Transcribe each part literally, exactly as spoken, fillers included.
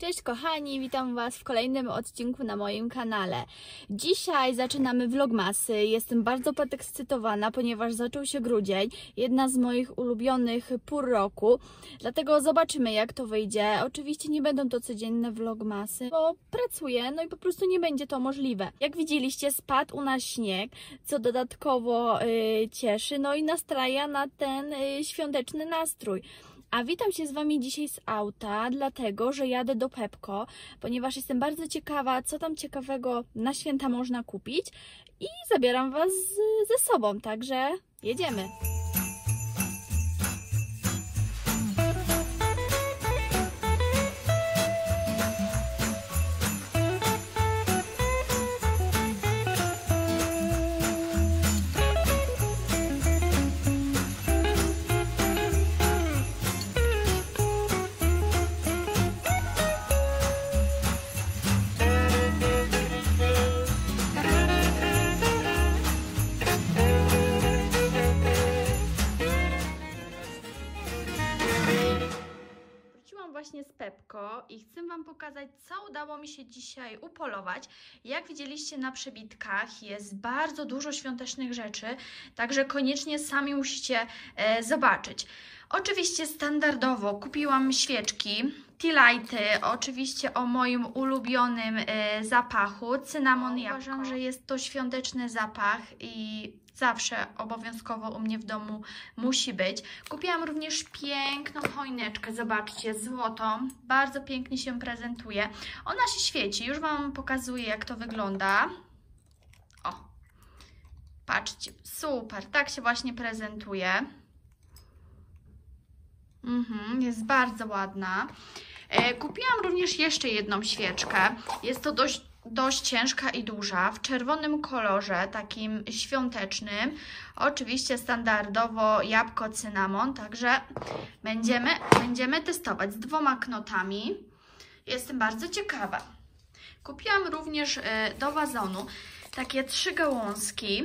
Cześć kochani, witam Was w kolejnym odcinku na moim kanale. Dzisiaj zaczynamy vlogmasy. Jestem bardzo podekscytowana, ponieważ zaczął się grudzień, jedna z moich ulubionych pór roku. Dlatego zobaczymy, jak to wyjdzie. Oczywiście nie będą to codzienne vlogmasy, bo pracuję, no i po prostu nie będzie to możliwe. Jak widzieliście, spadł u nas śnieg, co dodatkowo yy, cieszy, no i nastraja na ten yy, świąteczny nastrój. A witam się z Wami dzisiaj z auta, dlatego że jadę do Pepco, ponieważ jestem bardzo ciekawa, co tam ciekawego na święta można kupić i zabieram Was z, ze sobą, także jedziemy. Właśnie z Pepco i chcę Wam pokazać, co udało mi się dzisiaj upolować. Jak widzieliście na przebitkach, jest bardzo dużo świątecznych rzeczy, także koniecznie sami musicie e, zobaczyć. Oczywiście standardowo kupiłam świeczki, tea lighty, oczywiście o moim ulubionym e, zapachu, cynamon jabłko. Uważam, że jest to świąteczny zapach i zawsze obowiązkowo u mnie w domu musi być. Kupiłam również piękną choineczkę, zobaczcie, złotą, bardzo pięknie się prezentuje. Ona się świeci, już Wam pokazuję, jak to wygląda. O, patrzcie, super, tak się właśnie prezentuje. Mhm, jest bardzo ładna. E, kupiłam również jeszcze jedną świeczkę, jest to dość dość ciężka i duża, w czerwonym kolorze, takim świątecznym. Oczywiście standardowo jabłko, cynamon, także będziemy, będziemy testować z dwoma knotami. Jestem bardzo ciekawa. Kupiłam również do wazonu takie trzy gałązki.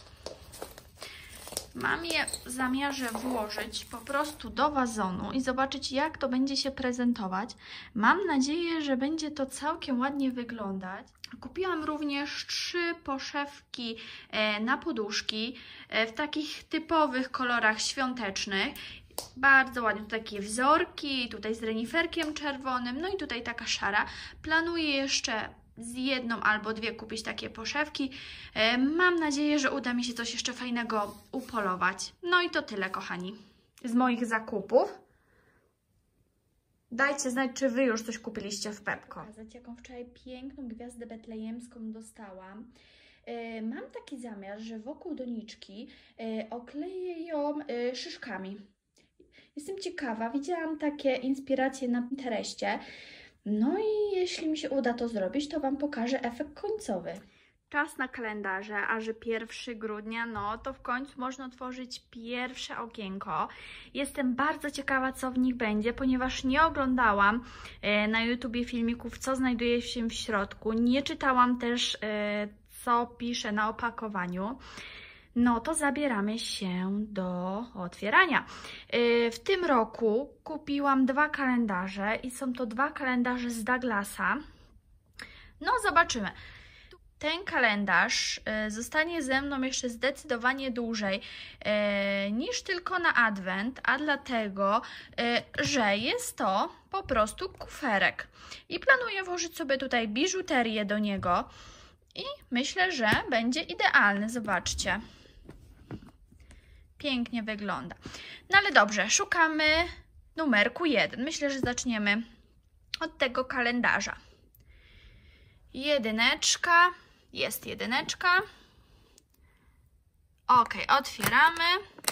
Mam je w zamiarze włożyć po prostu do wazonu i zobaczyć, jak to będzie się prezentować. Mam nadzieję, że będzie to całkiem ładnie wyglądać. Kupiłam również trzy poszewki na poduszki w takich typowych kolorach świątecznych. Bardzo ładnie, tu takie wzorki, tutaj z reniferkiem czerwonym, no i tutaj taka szara. Planuję jeszcze z jedną albo dwie kupić takie poszewki. Mam nadzieję, że uda mi się coś jeszcze fajnego upolować. No i to tyle, kochani, z moich zakupów. Dajcie znać, czy Wy już coś kupiliście w Pepco. Pokazać, jaką wczoraj piękną gwiazdę betlejemską dostałam. Mam taki zamiar, że wokół doniczki okleję ją szyszkami. Jestem ciekawa, widziałam takie inspiracje na Pinterestie. No i jeśli mi się uda to zrobić, to Wam pokażę efekt końcowy. Czas na kalendarze, a że pierwszego grudnia, no to w końcu można otworzyć pierwsze okienko. Jestem bardzo ciekawa, co w nich będzie, ponieważ nie oglądałam e, na YouTubie filmików, co znajduje się w środku. Nie czytałam też, e, co pisze na opakowaniu. No to zabieramy się do otwierania. W tym roku kupiłam dwa kalendarze i są to dwa kalendarze z Douglasa. No zobaczymy. Ten kalendarz zostanie ze mną jeszcze zdecydowanie dłużej niż tylko na adwent, a dlatego, że jest to po prostu kuferek. I planuję włożyć sobie tutaj biżuterię do niego i myślę, że będzie idealny. Zobaczcie. Pięknie wygląda. No ale dobrze, szukamy numerku jeden. Myślę, że zaczniemy od tego kalendarza. Jedyneczka. Jest jedyneczka. Ok, otwieramy.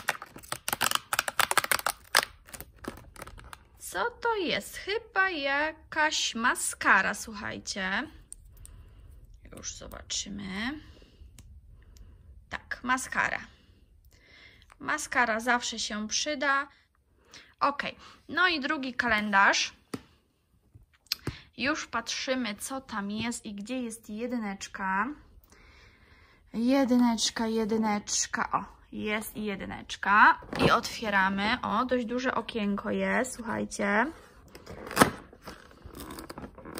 Co to jest? Chyba jakaś maskara, słuchajcie. Już zobaczymy. Tak, maskara. Maskara zawsze się przyda. Ok, no i drugi kalendarz. Już patrzymy, co tam jest i gdzie jest jedyneczka. Jedyneczka, jedyneczka. O, jest i jedyneczka. I otwieramy. O, dość duże okienko jest, słuchajcie.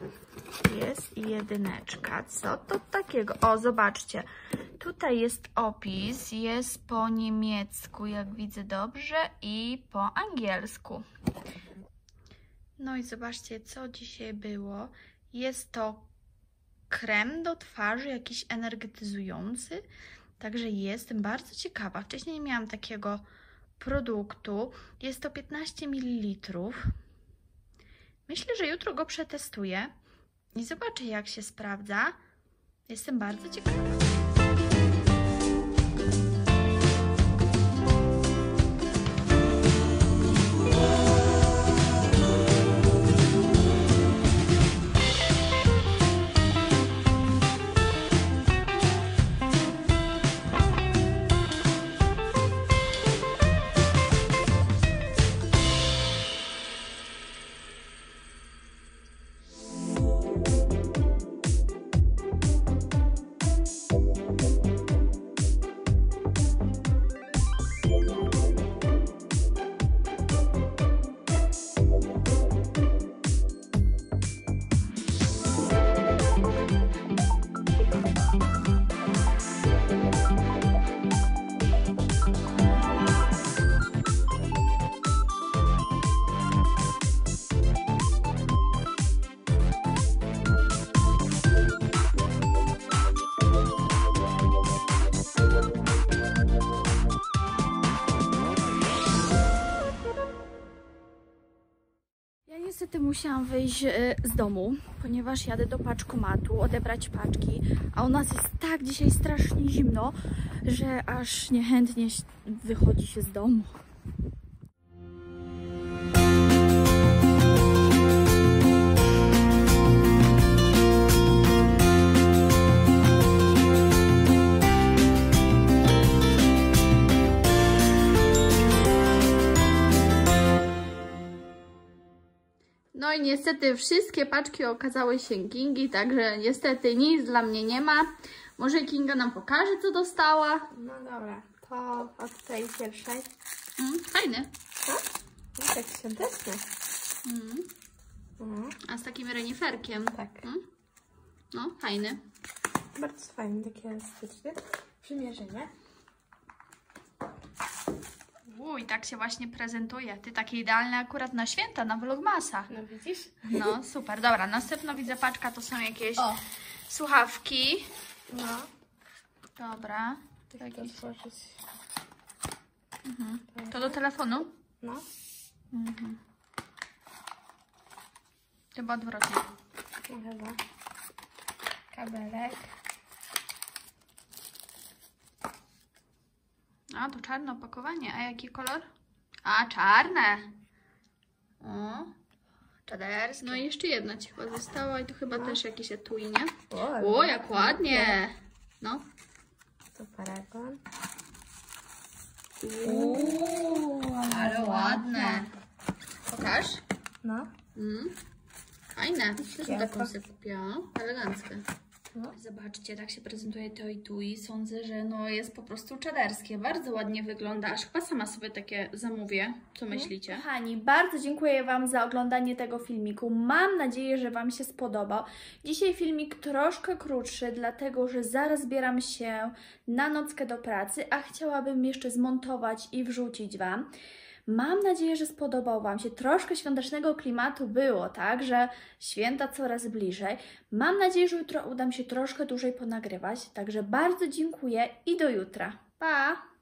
Jest i jedyneczka. Co to takiego? O, zobaczcie. Tutaj jest opis. Jest po niemiecku, jak widzę dobrze, i po angielsku. No i zobaczcie, co dzisiaj było. Jest to krem do twarzy, jakiś energetyzujący. Także jestem bardzo ciekawa. Wcześniej nie miałam takiego produktu. Jest to piętnaście mililitrów. Myślę, że jutro go przetestuję i zobaczę, jak się sprawdza. Jestem bardzo ciekawa. Niestety musiałam wyjść z domu, ponieważ jadę do paczkomatu odebrać paczki, a u nas jest tak dzisiaj strasznie zimno, że aż niechętnie wychodzi się z domu. No i niestety wszystkie paczki okazały się Kingi, także niestety nic dla mnie nie ma. Może Kinga nam pokaże, co dostała? No dobra, to od tej pierwszej. Mm, fajny. Tak? No, tak świątecznie. Mm. Mm. A z takim reniferkiem. Tak. Mm? No, fajny. Bardzo fajny, taki elastyczny. Przymierzenie. Uj, tak się właśnie prezentuje. Ty taki idealny akurat na święta, na vlogmasa. No widzisz? No, super. Dobra, następna widzę paczka, to są jakieś O. słuchawki. No. Dobra. Tak Jakiś... to otworzyć. Mhm. To do telefonu? No. Mhm. Chyba odwrotnie. No chyba. Kabelek. A, to czarne opakowanie. A jaki kolor? A, czarne. O, czaderskie. No i jeszcze jedna ci chyba została i to chyba też jakieś etui, nie? O, O, jak ładnie. No. To paragon. Uuu, ale ładne. Pokaż. No. Mm. Fajne. Też Szkiełko. taką sobie kupiła. Eleganckie. No. Zobaczcie, tak się prezentuje to i tu i sądzę, że no jest po prostu czaderskie. Bardzo ładnie wygląda, aż chyba sama sobie takie zamówię. Co myślicie? Kochani, bardzo dziękuję Wam za oglądanie tego filmiku. Mam nadzieję, że Wam się spodobał. Dzisiaj filmik troszkę krótszy, dlatego że zaraz zbieram się na nockę do pracy, a chciałabym jeszcze zmontować i wrzucić Wam. Mam nadzieję, że spodobał Wam się. Troszkę świątecznego klimatu było, tak, że święta coraz bliżej. Mam nadzieję, że jutro uda mi się troszkę dłużej ponagrywać. Także bardzo dziękuję i do jutra. Pa!